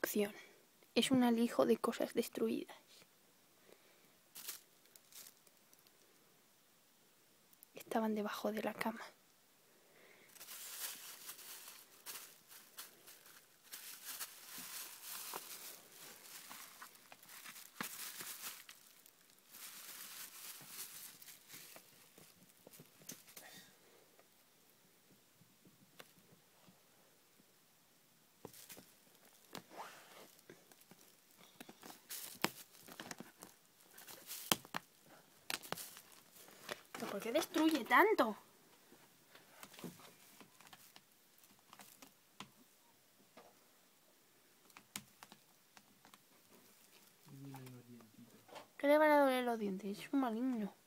destrucción. Es un alijo de cosas destruidas. Estaban debajo de la cama. ¿Pero por qué destruye tanto? ¿Qué le van a doler los dientes? Es un maligno.